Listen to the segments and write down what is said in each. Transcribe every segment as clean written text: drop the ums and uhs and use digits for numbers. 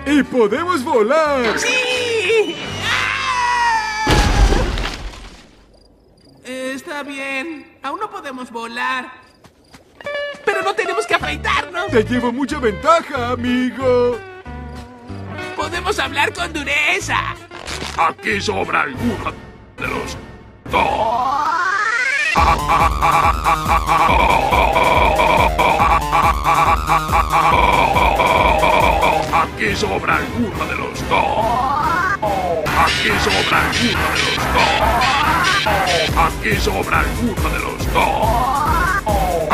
¡Y podemos volar! ¡Sí! Está bien. Aún no podemos volar. Pero no tenemos que afeitarnos. ¡Te llevo mucha ventaja, amigo! Podemos hablar con dureza. Aquí sobra alguno de los dos. Aquí sobra alguno de los dos. Aquí sobra alguno de los dos. Aquí sobra alguno de los dos.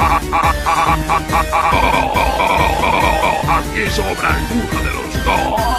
Aquí sobra alguno de los dos.